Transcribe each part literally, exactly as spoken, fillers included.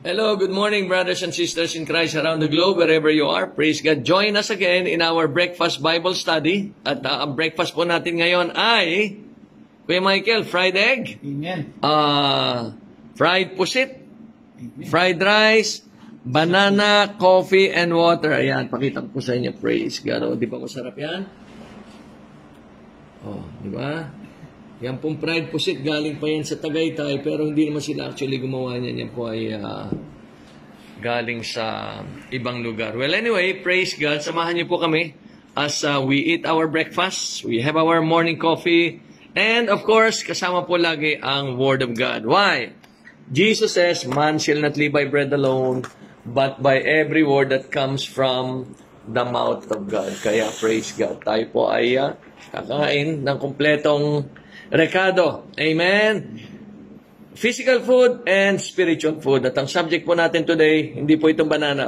Hello, good morning, brothers and sisters in Christ around the globe, wherever you are. Praise God. Join us again in our breakfast Bible study. At uh, ang breakfast po natin ngayon ay, Kuya Michael, fried egg. Amen. Uh, fried pusit. Amen. Fried rice. Banana, coffee, and water. Ayan, pakita ko po sa inyo. Praise God. O, di ba masarap yan? Oh, di ba? Yan pong fried pusit, galing pa yan sa Tagaytay, pero hindi naman sila actually gumawa niyan. Yan po ay uh, galing sa ibang lugar. Well, anyway, praise God. Samahan niyo po kami as uh, we eat our breakfast, we have our morning coffee, and of course, kasama po lagi ang Word of God. Why? Jesus says, man shall not live by bread alone, but by every word that comes from the mouth of God. Kaya praise God. Tayo po ay uh, kakain ng kumpletong recado. Amen. Physical food and spiritual food. At ang subject po natin today, hindi po itong banana.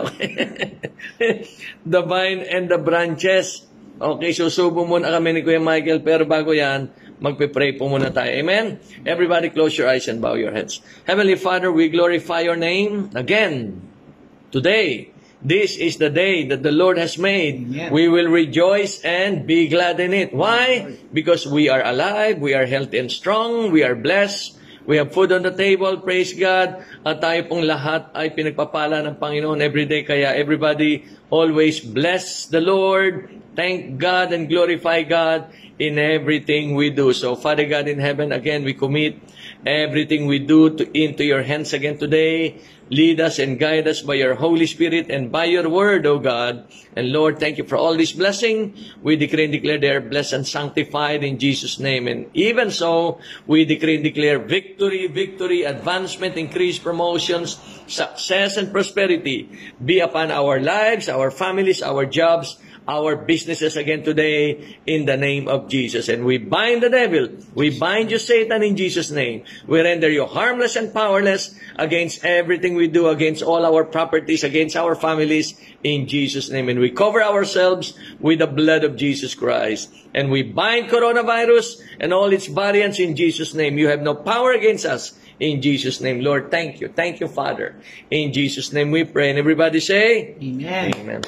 The vine and the branches. Okay, susubo muna kami ni Kuya Michael, pero bago yan, magpe-pray po muna tayo. Amen? Everybody close your eyes and bow your heads. Heavenly Father, we glorify your name again today. This is the day that the Lord has made. Amen. We will rejoice and be glad in it. Why? Because we are alive, we are healthy and strong, we are blessed, we have food on the table, praise God, at tayo pong lahat ay pinagpapala ng Panginoon everyday. Kaya everybody always bless the Lord, thank God and glorify God in everything we do. So Father God in heaven, again we commit everything we do to, into your hands again today. Lead us and guide us by your Holy Spirit and by your word, O God. And Lord, thank you for all this blessing. We decree and declare they are blessed and sanctified in Jesus' name. And even so, we decree and declare victory, victory, advancement, increase, promotions, success, and prosperity be upon our lives, our families, our jobs, our businesses again today in the name of Jesus. And we bind the devil. We bind you, Satan, in Jesus' name. We render you harmless and powerless against everything we do, against all our properties, against our families in Jesus' name. And we cover ourselves with the blood of Jesus Christ. And we bind coronavirus and all its variants in Jesus' name. You have no power against us in Jesus' name. Lord, thank you. Thank you, Father. In Jesus' name we pray. And everybody say, Amen. Amen.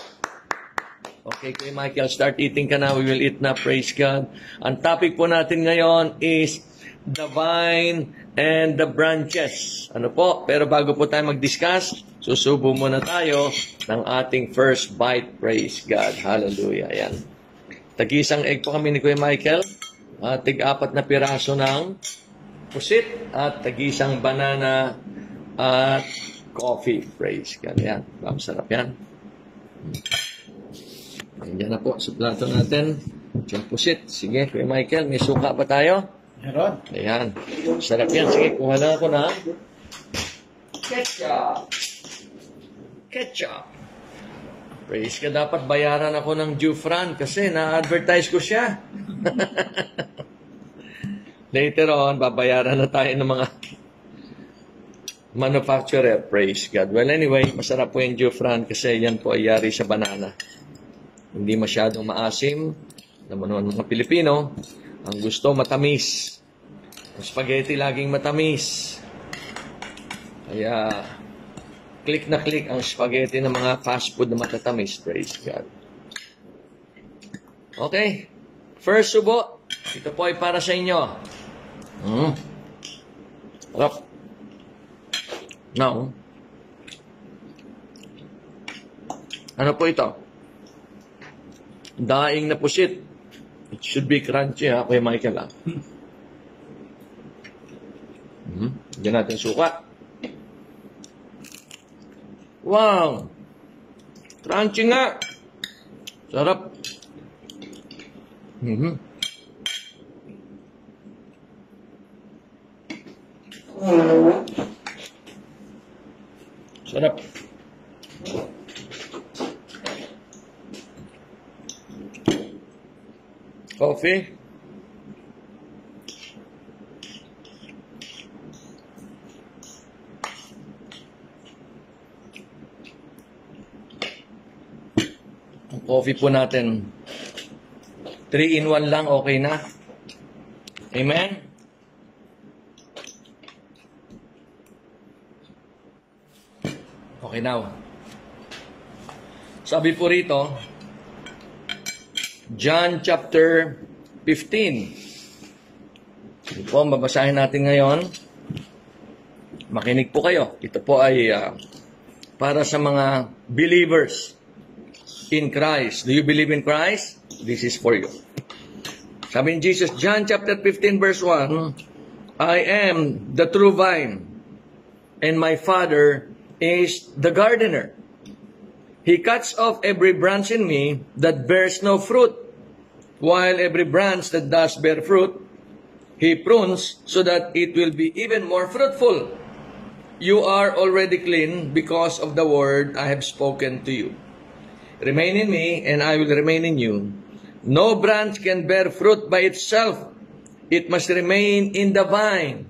Okay, Kuya Michael, start eating ka na. We will eat na. Praise God. Ang topic po natin ngayon is the vine and the branches. Ano po? Pero bago po tayo mag-discuss, susubo muna tayo ng ating first bite. Praise God. Hallelujah. Ayan. Tag-isang egg po kami ni Kuya Michael. Uh, tig-apat na piraso ng pusit at tag-isang banana at coffee. Praise God. Ayan. Masarap yan. Ayan na po sa plato natin. Yung pusit. Sige, Kuya Michael, may suka pa tayo? Meron. Ayan. Sarap yan. Sige, kuha na ako na ketchup. Ketchup. Praise ka, dapat bayaran ako ng Jufran kasi na-advertise ko siya. Later on, babayaran na tayo ng mga manufacturer. Praise God. Well, anyway, masarap po yung Jufran kasi yan po ay yari sa banana. Hindi masyadong maasim. Naman ng mga Pilipino, ang gusto matamis. Ang spaghetti laging matamis. Kaya, click na click ang spaghetti ng mga fast food na matatamis. Praise God. Okay. First subo. Ito po ay para sa inyo. Mm. Sarap. Now, ano po ito? Daing na pusit. It should be crunchy, ha, Kuya Michael, ha? Hmm. Diyan natin suka. Wow! Crunchy nga! Sarap. Mm-hmm. Sarap. Coffee. Ang coffee po natin, three in one lang, okay na. Amen? Okay, now. Sabi po rito, John chapter fifteen. Ito po, babasahin natin ngayon. Makinig po kayo. Ito po ay uh, para sa mga believers in Christ. Do you believe in Christ? This is for you. Sabi ni Jesus, John chapter fifteen verse one, I am the true vine, and my Father is the gardener. He cuts off every branch in me that bears no fruit, while every branch that does bear fruit, He prunes so that it will be even more fruitful. You are already clean because of the word I have spoken to you. Remain in me, and I will remain in you. No branch can bear fruit by itself. It must remain in the vine.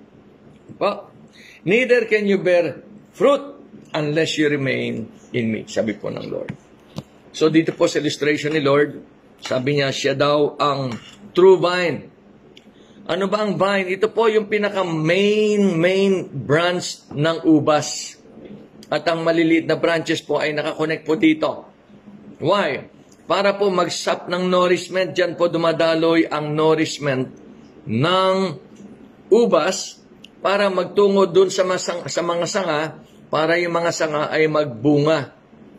Well, neither can you bear fruit unless you remain in me. Sabi po ng Lord. So dito po sa illustration ni Lord, sabi niya, siya daw ang true vine. Ano ba ang vine? Ito po yung pinaka-main, main branch ng ubas. At ang maliliit na branches po ay nakakonect po dito. Why? Para po mag-sap ng nourishment. Diyan po dumadaloy ang nourishment ng ubas para magtungo dun sa, masang, sa mga sanga, para yung mga sanga ay magbunga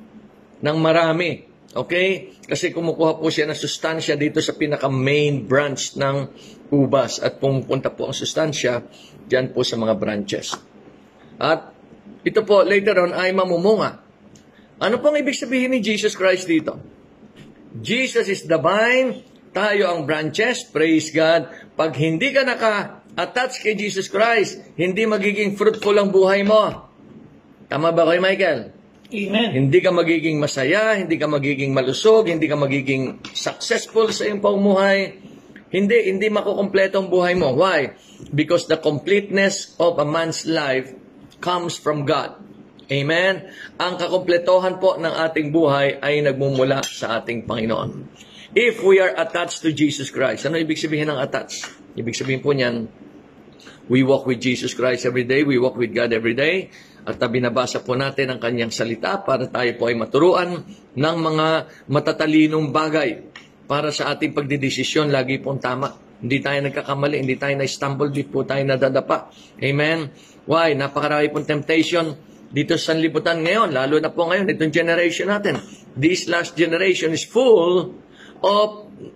ng marami. Okay? Kasi kumukuha po siya ng sustansya dito sa pinaka-main branch ng ubas at pumupunta po ang sustansya dyan po sa mga branches. At ito po later on ay mamumunga. Ano pong ibig sabihin ni Jesus Christ dito? Jesus is the vine, tayo ang branches, praise God. Pag hindi ka naka-attach kay Jesus Christ, hindi magiging fruitful ang buhay mo. Tama ba kayo, Michael? Amen. Hindi ka magiging masaya, hindi ka magiging malusog, hindi ka magiging successful sa iyong pamumuhay. Hindi, hindi makukumpleto ang buhay mo. Why? Because the completeness of a man's life comes from God. Amen? Ang kakompletohan po ng ating buhay ay nagmumula sa ating Panginoon. If we are attached to Jesus Christ, ano ibig sabihin ng attached? Ibig sabihin po niyan, we walk with Jesus Christ every day, we walk with God every day, at binabasa po natin ang kanyang salita para tayo po ay maturuan ng mga matatalinong bagay para sa ating pagdidesisyon, lagi pong tama. Hindi tayo nagkakamali, hindi tayo na-stumble, di po tayo nadadapa. Amen? Why? Napakarami pong temptation dito sa sanlibutan ngayon, lalo na po ngayon, itong generation natin. This last generation is full of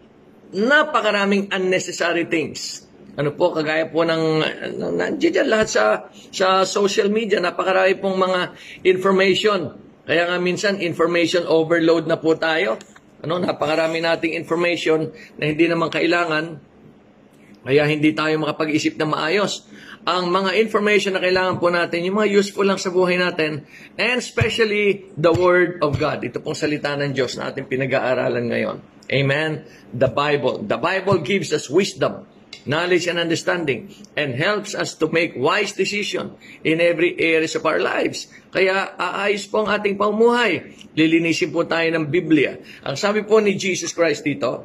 napakaraming unnecessary things. Ano po, kagaya po ng, nandiyan dyan lahat sa, sa social media, napakarami pong mga information. Kaya nga minsan, information overload na po tayo. Ano, napakarami nating information na hindi naman kailangan, kaya hindi tayo makapag-isip na maayos. Ang mga information na kailangan po natin, yung mga useful lang sa buhay natin, and especially the Word of God. Ito pong salita ng Diyos na ating pinag-aaralan ngayon. Amen? The Bible. The Bible gives us wisdom, knowledge, and understanding, and helps us to make wise decision in every areas of our lives. Kaya aayos po ang ating pamumuhay. Lilinisin po tayo ng Biblia. Ang sabi po ni Jesus Christ dito,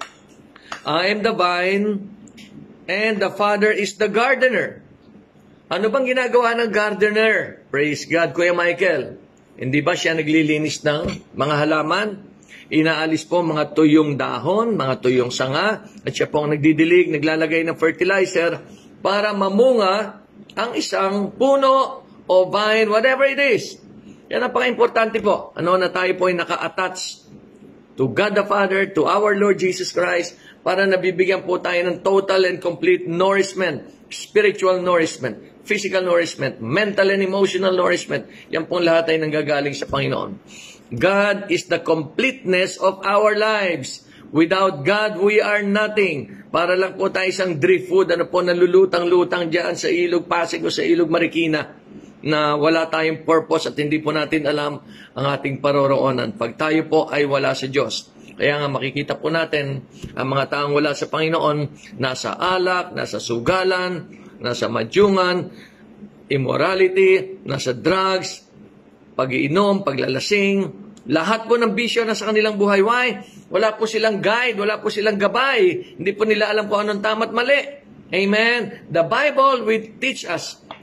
I am the vine, and the Father is the gardener. Ano bang ginagawa ng gardener? Praise God, Kuya Michael. Hindi ba siya naglilinis ng mga halaman? Inaalis po mga tuyong dahon, mga tuyong sanga, at siya po ang nagdidilig, naglalagay ng fertilizer para mamunga ang isang puno o vine, whatever it is. Yan napaka-importante po. Ano na tayo po ay naka-attach to God the Father, to our Lord Jesus Christ, para nabibigyan po tayo ng total and complete nourishment, spiritual nourishment, physical nourishment, mental and emotional nourishment. Yan po lahat ay nanggagaling sa Panginoon. God is the completeness of our lives. Without God, we are nothing. Para lang po tayo isang driftwood, ano po, nalulutang-lutang dyan sa ilog Pasig o sa ilog Marikina, na wala tayong purpose at hindi po natin alam ang ating paroroonan. Pag tayo po ay wala sa Diyos. Kaya nga makikita po natin ang mga taong wala sa Panginoon, nasa alak, nasa sugalan, nasa madyungan, immorality, nasa drugs, pag-iinom, paglalasing, lahat po ng bisyo na sa kanilang buhay. Why? Wala po silang guide, wala po silang gabay. Hindi po nila alam kung anong tama at mali. Amen? The Bible will teach us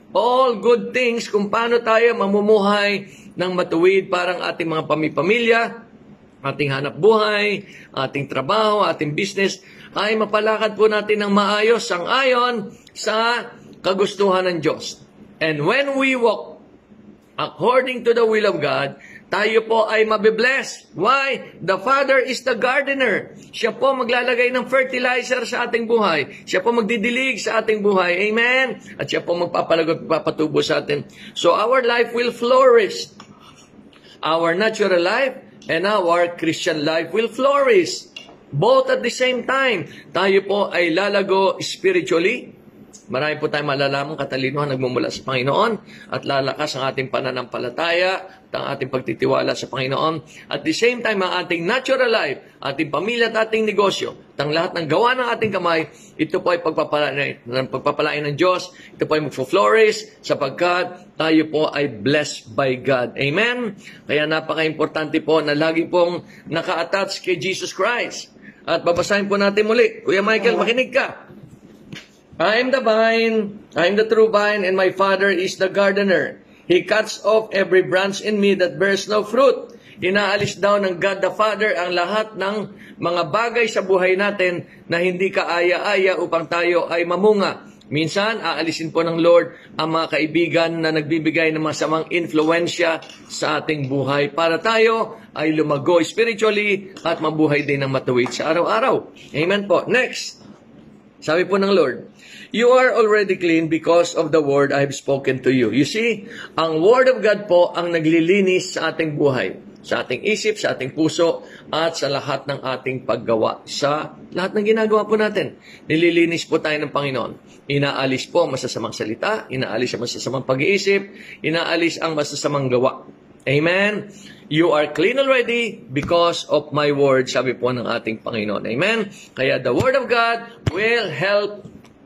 all good things kung paano tayo mamumuhay ng matuwid parang ating mga pamipamilya, ating hanap buhay, ating trabaho, ating business, ay mapalakad po natin ng maayos sang ayon sa kagustuhan ng Diyos. And when we walk according to the will of God, tayo po ay mabibless. Why? The Father is the gardener. Siya po maglalagay ng fertilizer sa ating buhay. Siya po magdidilig sa ating buhay. Amen? At siya po magpapalagot, magpapatubo sa atin. So our life will flourish. Our natural life and our Christian life will flourish. Both at the same time. Tayo po ay lalago spiritually. Marami po tayong malalaman katalinuhan nagmumula sa Panginoon at lalakas ang ating pananampalataya at ang ating pagtitiwala sa Panginoon. At the same time, ang ating natural life, ating pamilya at ating negosyo, at ang lahat ng gawa ng ating kamay, ito po ay pagpapalain, pagpapalain ng Diyos, ito po ay mag-flourish sapagkat tayo po ay blessed by God. Amen? Kaya napaka-importante po na lagi pong naka-attach kay Jesus Christ. At babasahin po natin muli. Kuya Michael, makinig ka. I am the vine, I am the true vine, and my Father is the gardener. He cuts off every branch in me that bears no fruit. Inaalis daw ng God the Father ang lahat ng mga bagay sa buhay natin na hindi kaaya-aya upang tayo ay mamunga. Minsan, aalisin po ng Lord ang mga kaibigan na nagbibigay ng masamang influensya sa ating buhay para tayo ay lumago spiritually at mabuhay din ng matuwid sa araw-araw. Amen po. Next. Sabi po ng Lord, you are already clean because of the word I have spoken to you. You see, ang word of God po ang naglilinis sa ating buhay, sa ating isip, sa ating puso, at sa lahat ng ating paggawa. Sa lahat ng ginagawa po natin, nililinis po tayo ng Panginoon. Inaalis po ang masasamang salita, inaalis ang masasamang pag-iisip, inaalis ang masasamang gawa. Amen? You are clean already because of my word, sabi po ng ating Panginoon. Amen? Kaya the word of God will help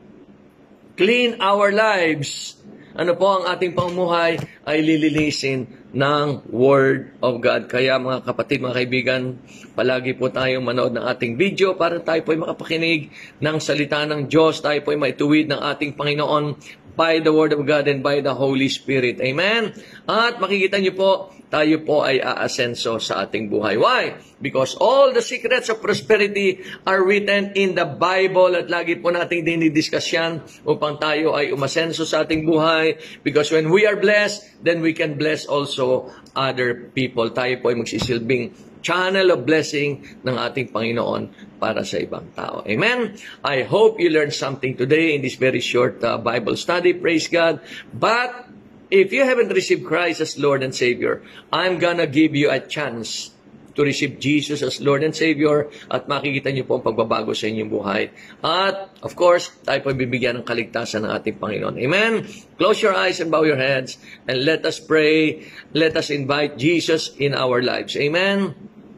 clean our lives. Ano po ang ating pamumuhay ay lilinisin ng Word of God. Kaya mga kapatid, mga kaibigan, palagi po tayong manood ng ating video para tayo po ay makapakinig ng salita ng Diyos. Tayo po ay maituwid ng ating Panginoon by the Word of God and by the Holy Spirit. Amen? At makikita niyo po, tayo po ay aasenso sa ating buhay. Why? Because all the secrets of prosperity are written in the Bible at lagi po nating dinidiscuss yan upang tayo ay umasenso sa ating buhay. Because when we are blessed, then we can bless also other people. Tayo po ay magsisilbing channel of blessing ng ating Panginoon para sa ibang tao. Amen? I hope you learned something today in this very short uh, Bible study. Praise God. But if you haven't received Christ as Lord and Savior, I'm gonna give you a chance to receive Jesus as Lord and Savior at makikita niyo po ang pagbabago sa inyong buhay. At, of course, tayo po bibigyan ng kaligtasan ng ating Panginoon. Amen? Close your eyes and bow your heads and let us pray. Let us invite Jesus in our lives. Amen?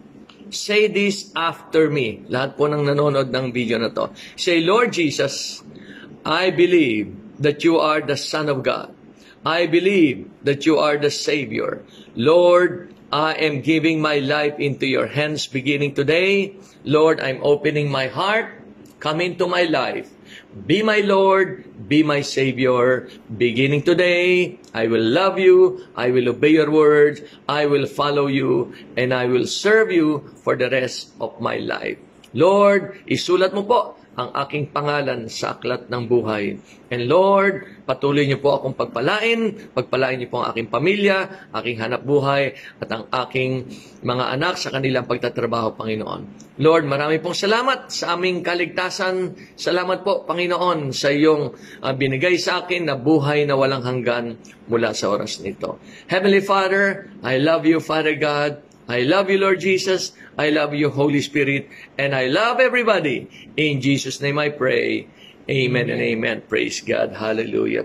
Say this after me. Lahat po ng nanonood ng video na to. Say, Lord Jesus, I believe that you are the Son of God. I believe that you are the Savior. Lord, I am giving my life into your hands beginning today. Lord, I'm opening my heart. Come into my life. Be my Lord, be my Savior. Beginning today, I will love you, I will obey your words, I will follow you, and I will serve you for the rest of my life. Lord, isulat mo po ang aking pangalan sa aklat ng buhay. And Lord, patuloy niyo po akong pagpalain, pagpalain niyo po ang aking pamilya, aking hanap buhay, at ang aking mga anak sa kanilang pagtatrabaho, Panginoon. Lord, marami pong salamat sa aming kaligtasan. Salamat po, Panginoon, sa iyong uh, binigay sa akin na buhay na walang hanggan mula sa oras nito. Heavenly Father, I love you, Father God. I love you, Lord Jesus. I love you, Holy Spirit. And I love everybody. In Jesus' name I pray. Amen and amen. Praise God. Hallelujah.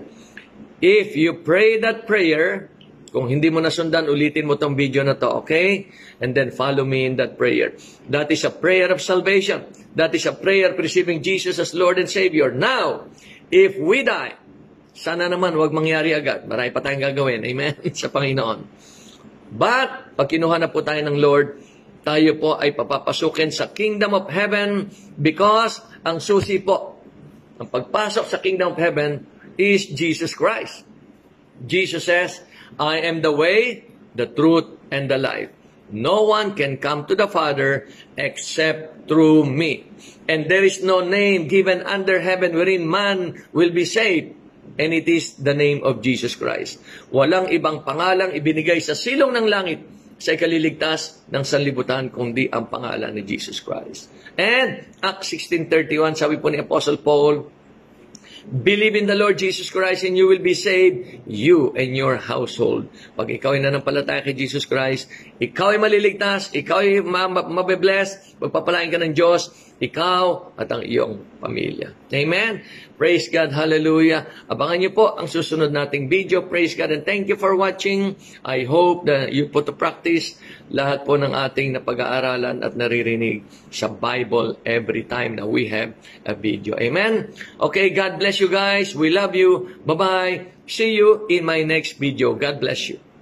If you pray that prayer, kung hindi mo nasundan, ulitin mo tong video na to, okay? And then follow me in that prayer. That is a prayer of salvation. That is a prayer of receiving Jesus as Lord and Savior. Now, if we die, sana naman wag mangyari agad. Marami pa tayong gagawin. Amen? Sa Panginoon. But, pag kinuha na po tayo ng Lord, tayo po ay papapasukin sa Kingdom of Heaven because ang susi po, ang pagpasok sa Kingdom of Heaven is Jesus Christ. Jesus says, I am the way, the truth, and the life. No one can come to the Father except through me. And there is no name given under heaven wherein man will be saved. And it is the name of Jesus Christ. Walang ibang pangalang ibinigay sa silong ng langit sa ikaliligtas ng sanlibutan kundi ang pangalan ni Jesus Christ. And Acts sixteen thirty-one, sabi po ni Apostle Paul, believe in the Lord Jesus Christ and you will be saved, you and your household. Pag ikaw ay nanampalataya kay Jesus Christ, ikaw ay maliligtas, ikaw ay mabe-bless, magpapalain ka ng Diyos, ikaw at ang iyong pamilya. Amen? Praise God, hallelujah. Abangan niyo po ang susunod nating video. Praise God and thank you for watching. I hope that you put to practice lahat po ng ating napag-aaralan at naririnig sa Bible every time na we have a video. Amen? Okay, God bless you guys. We love you. Bye-bye. See you in my next video. God bless you.